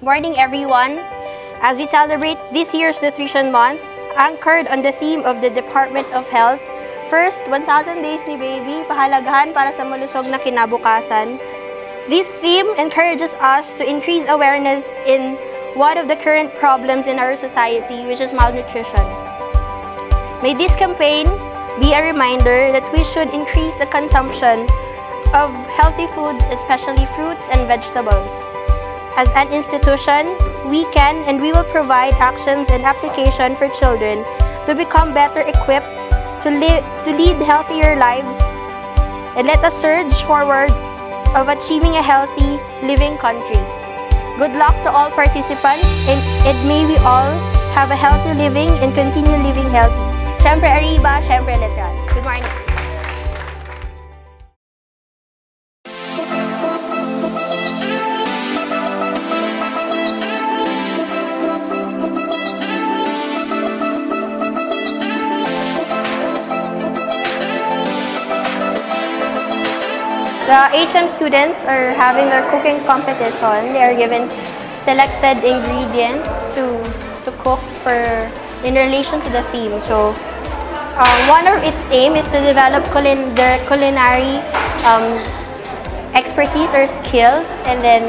morning, everyone. As we celebrate this year's Nutrition Month, anchored on the theme of the Department of Health, first, 1,000 days ni baby, pahalagahan para sa malusog na kinabukasan. This theme encourages us to increase awareness in one of the current problems in our society, which is malnutrition. May this campaign be a reminder that we should increase the consumption of healthy foods, especially fruits and vegetables. As an institution, we can and we will provide actions and application for children to become better equipped to lead healthier lives, and let us surge forward of achieving a healthy living country. Good luck to all participants, and may we all have a healthy living and continue living healthy. Syempre Arriba, syempre Letran. Good morning. The HM students are having their cooking competition. They are given selected ingredients to cook in relation to the theme. So, one of its aim is to develop their culinary expertise or skills, and then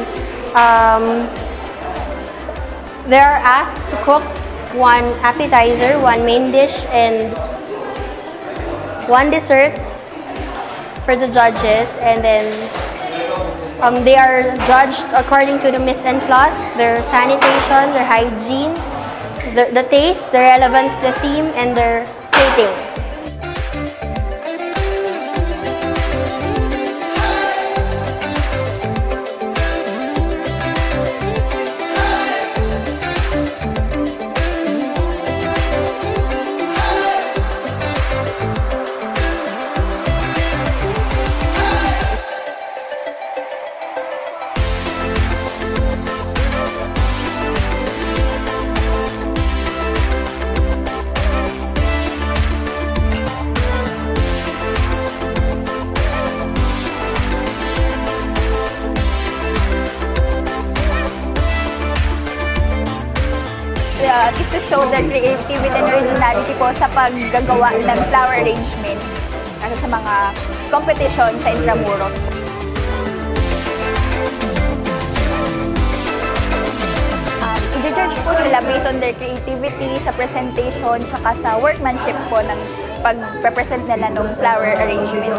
they are asked to cook one appetizer, one main dish, and one dessert for the judges, and then they are judged according to the mise en place, their sanitation, their hygiene, the taste, the relevance to the theme, and their plating. Is to show their creativity and originality po sa paggagawa ng flower arrangement sa mga competition sa Intramuros. I-judge po sila based on their creativity sa presentation tsaka sa workmanship po ng pag-present nila ng flower arrangement.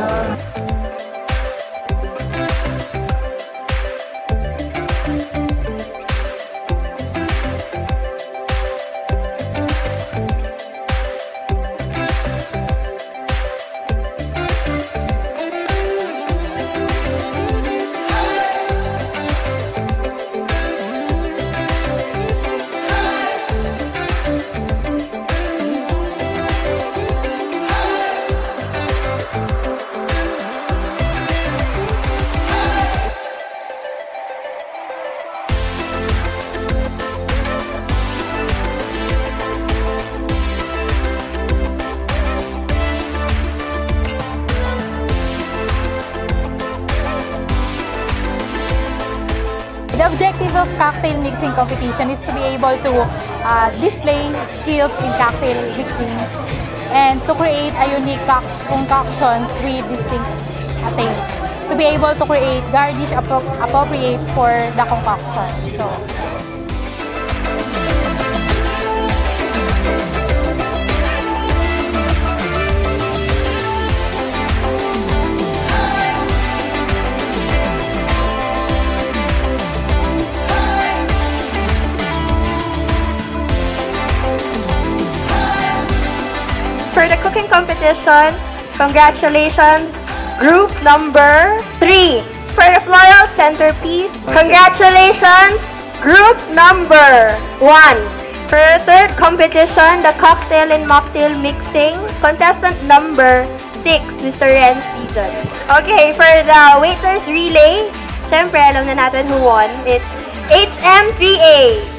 The objective of cocktail mixing competition is to be able to display skills in cocktail mixing and to create a unique concoctions with distinct taste. To be able to create garnish appropriate for the concoction. So, for the cooking competition, congratulations, group number 3. For the floral centerpiece, congratulations, group number 1. For the third competition, the cocktail and mocktail mixing, contestant number 6, Mr. Ren Season. Okay, for the waiters relay, syempre alam na natin who won. It's HM3A.